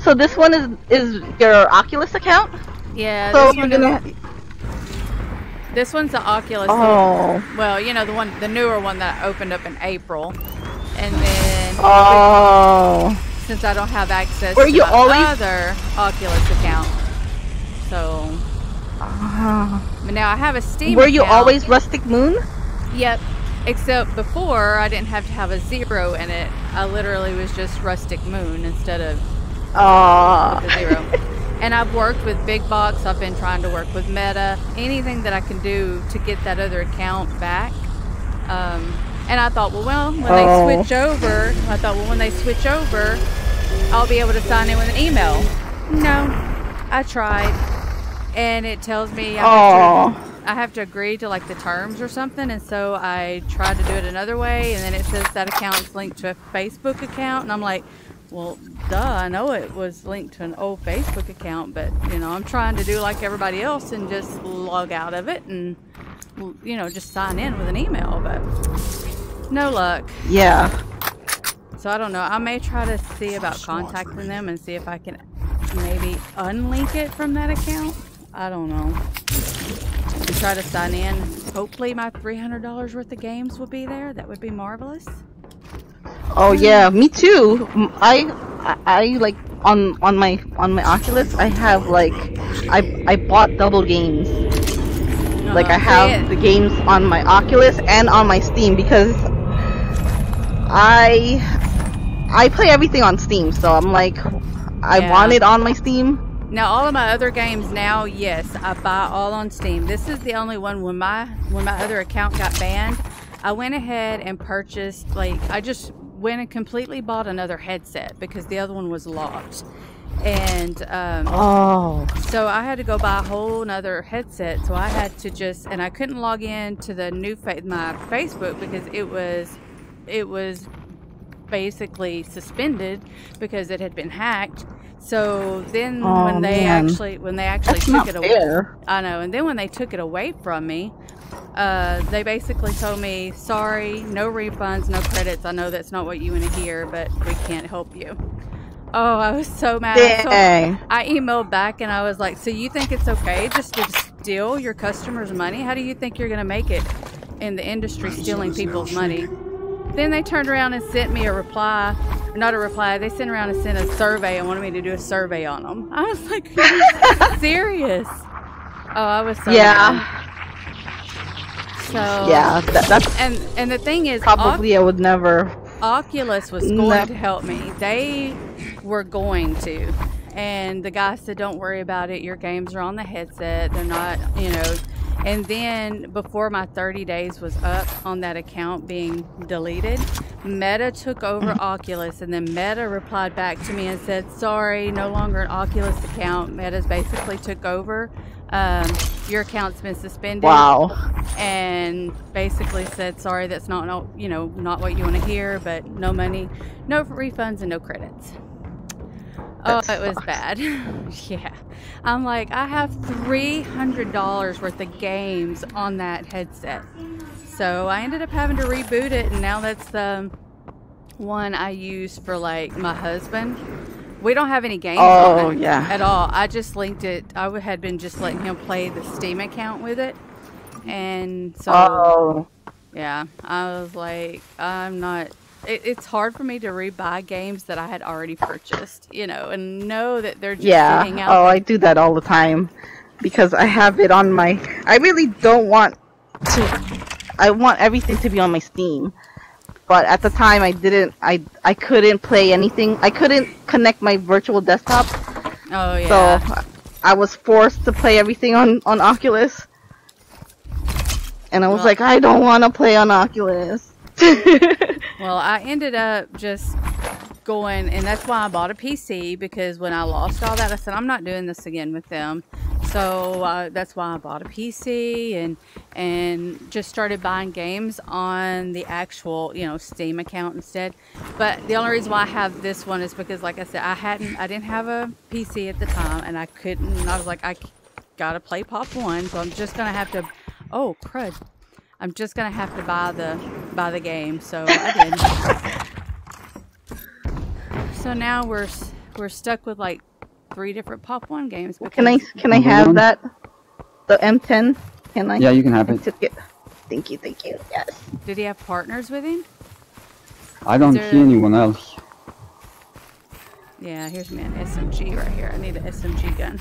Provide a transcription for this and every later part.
So this one is your Oculus account? Yeah. So this you're one gonna. This one's the Oculus. Oh. Well, you know, the newer one that I opened up in April, and then since I don't have access to my other Oculus account, so. But now I have a Steam Were you account. always Rusticmoon? Yep. Except before I didn't have to have a 0 in it. I literally was just Rusticmoon instead of with a 0. And I've worked with Big Box. I've been trying to work with Meta. Anything that I can do to get that other account back. And I thought, when they switch over, I'll be able to sign in with an email. No, I tried, and it tells me I have to agree to like the terms or something. And so I tried to do it another way, and then it says that account's linked to a Facebook account, and I'm like, well, duh, I know it was linked to an old Facebook account, but, you know, I'm trying to do like everybody else and just log out of it and, you know, just sign in with an email, but no luck. Yeah. So I don't know. I may try to see about contacting them and see if I can maybe unlink it from that account. I don't know. And try to sign in. Hopefully my $300 worth of games will be there. That would be marvelous. Oh yeah, me too. I like on my Oculus. I have like I bought double games. Like I have the games on my Oculus and on my Steam because I play everything on Steam. So I'm like I want it on my Steam. Now all of my other games now, yes, I buy all on Steam. This is the only one when my other account got banned. I went ahead and purchased, like, I just went and completely bought another headset because the other one was locked. And so I had to go buy a whole nother headset. So I had to just, and I couldn't log in to the new my Facebook because it was basically suspended because it had been hacked. So then when they actually took it away, I know, and then when they took it away from me, they basically told me, sorry, no refunds, no credits. I know that's not what you want to hear, but we can't help you. Oh, I was so mad. So I emailed back and I was like, so you think it's okay just to steal your customers' money? How do you think you're going to make it in the industry stealing people's money? Then they turned around and sent me a reply. Not a reply. They sent around and sent a survey and wanted me to do a survey on them. I was like, are you serious? Oh, I was so mad. So yeah, that's and the thing is, probably I would never. Oculus was going to help me. They were going to, and the guy said, "Don't worry about it. Your games are on the headset. They're not, you know." And then before my 30 days was up on that account being deleted, Meta took over Oculus, and then Meta replied back to me and said, sorry, no longer an Oculus account. Meta's basically took over. Your account's been suspended. Wow. And basically said, sorry, that's not, you know, not what you want to hear, but no money, no refunds, and no credits. Oh, it was bad. Yeah. I'm like, I have $300 worth of games on that headset. So I ended up having to reboot it, and now that's the one I use for, like, my husband. We don't have any games on it at all. I just linked it. I had been just letting him play the Steam account with it. And so, yeah, I was like, I'm not... It's hard for me to rebuy games that I had already purchased, you know, and know that they're just sitting out. I do that all the time because I have it on my... I really don't want to... I want everything to be on my Steam. But at the time, I couldn't play anything. I couldn't connect my virtual desktop. Oh, yeah. So I was forced to play everything on Oculus. And I was like, I don't want to play on Oculus. Well, I ended up just going, and that's why I bought a PC, because when I lost all that, I said, I'm not doing this again with them. So that's why I bought a PC and just started buying games on the actual, you know, Steam account instead. But the only reason why I have this one is because, like I said, I didn't have a PC at the time, and I couldn't. I was like, I gotta play Pop 1, so I'm just gonna have to. Oh crud! I'm just gonna have to buy the game. So I did. So now we're we're stuck with like 3 different Pop 1 games. Can I have that? The M10? Can I? Yeah, you can have it. Thank you. Yes. Did he have partners with him? I don't see anyone else. Yeah, here's me an SMG right here. I need an SMG gun.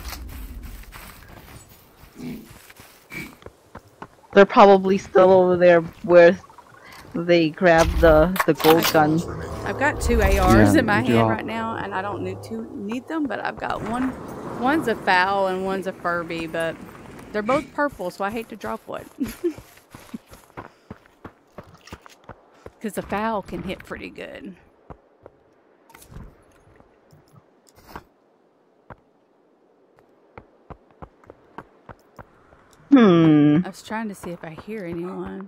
They're probably still over there where they grabbed the gold gun. I've got 2 ARs in my hand right now, and I don't need them, but I've got one. One's a foul and one's a Furby, but they're both purple, so I hate to drop one. Because the foul can hit pretty good. I was trying to see if I hear anyone.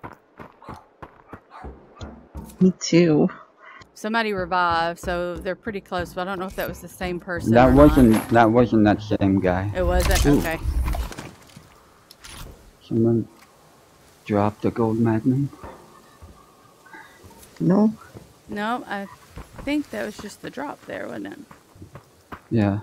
Me too. Somebody revived, so they're pretty close, but I don't know if that was the same person. That wasn't that same guy. It wasn't? Ooh. Okay. Someone dropped a gold magnum. No. No, I think that was just the drop there, wasn't it? Yeah.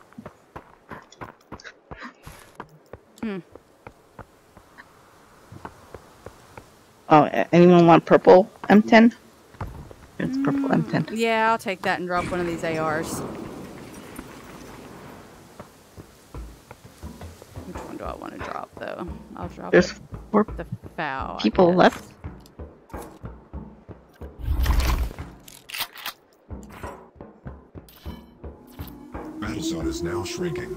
Oh, anyone want purple M10? It's purple M10. Yeah, I'll take that and drop one of these ARs. Which one do I want to drop, though? I'll drop There's 4 the foul. people left. Battle zone is now shrinking.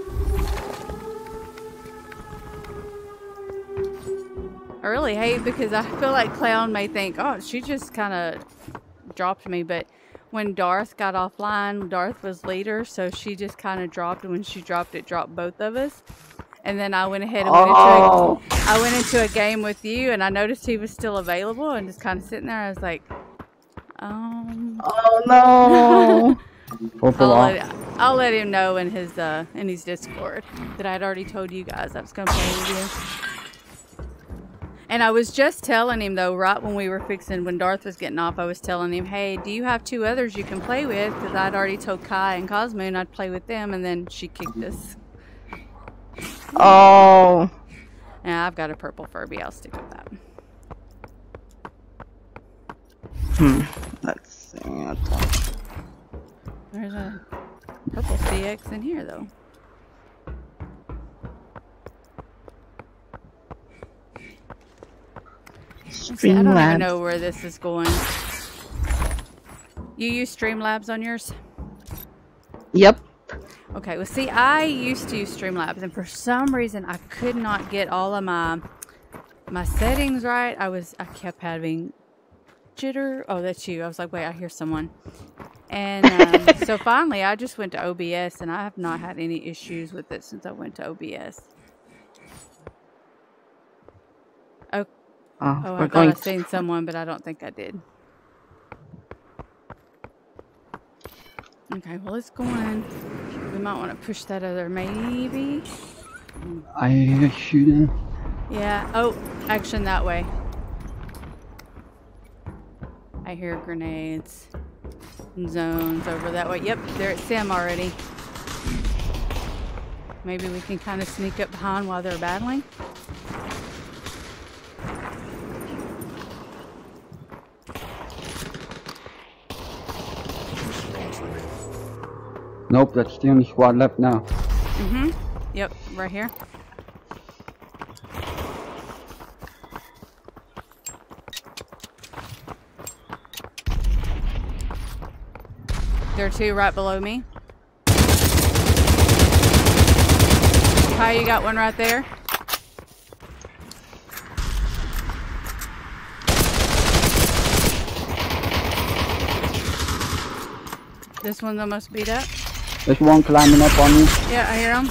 I really hate because I feel like Clown may think, oh, she just kind of dropped me, but when Darth got offline, Darth was leader, so she just kind of dropped, and when she dropped, it dropped both of us. And then I went ahead and went into a game with you, and I noticed he was still available, and just kind of sitting there. I was like, oh no. I'll let him know in his Discord that I'd already told you guys I was gonna play with you. And I was just telling him, though, right when Darth was getting off, I was telling him, hey, do you have 2 others you can play with? Because I'd already told Kai and KyGelli I'd play with them, and then she kicked us. Oh. Yeah, I've got a purple Furby. I'll stick with that. Let's see. There's a purple CX in here, though. See, I don't even know where this is going. You use Streamlabs on yours? Yep. Okay, well see, I used to use Streamlabs, and for some reason I could not get all of my settings right. I kept having jitter. Oh, that's you. I was like, wait, I hear someone. And so finally I just went to OBS, and I have not had any issues with it since I went to OBS. Oh, I thought I seen someone, but I don't think I did. Okay, well, let's go on. We might want to push that other, maybe. I hear shooting. Yeah. Oh, action that way. I hear grenades. Zones over that way. Yep, they're at Sim already. Maybe we can kind of sneak up behind while they're battling. Nope, that's the only squad left now. Mm-hmm. Yep, right here. There are 2 right below me. Hi, you got one right there. This one's almost beat up. There's one climbing up on you. Yeah, I hear him.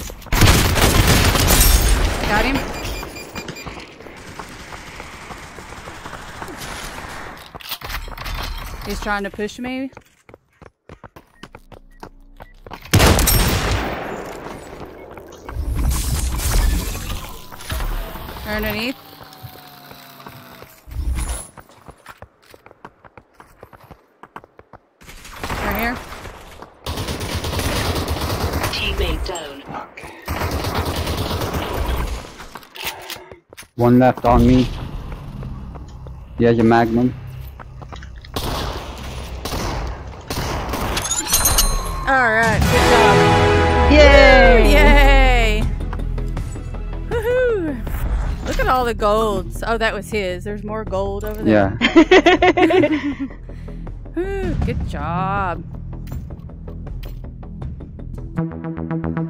Got him. He's trying to push me. Underneath. Right here. One left on me. He has a magnum. Alright, good job. Yay! Yay! Woohoo! Look at all the golds. Oh, that was his. There's more gold over there. Yeah. Woo, good job.